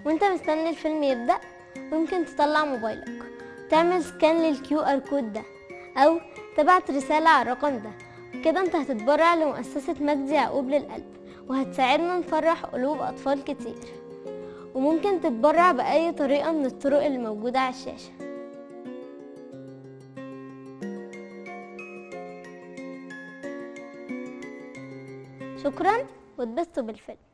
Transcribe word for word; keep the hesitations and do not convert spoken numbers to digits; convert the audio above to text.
وانت مستني الفيلم يبدأ ممكن تطلع موبايلك تعمل سكان للكيو ار كود ده او تبعت رسالة على الرقم ده. كده انت هتتبرع لمؤسسة مجدي يعقوب للقلب وهتساعدنا نفرح قلوب اطفال كتير. وممكن تتبرع بأي طريقة من الطرق اللي موجودة على الشاشة. شكرا واتبسطوا بالفيلم.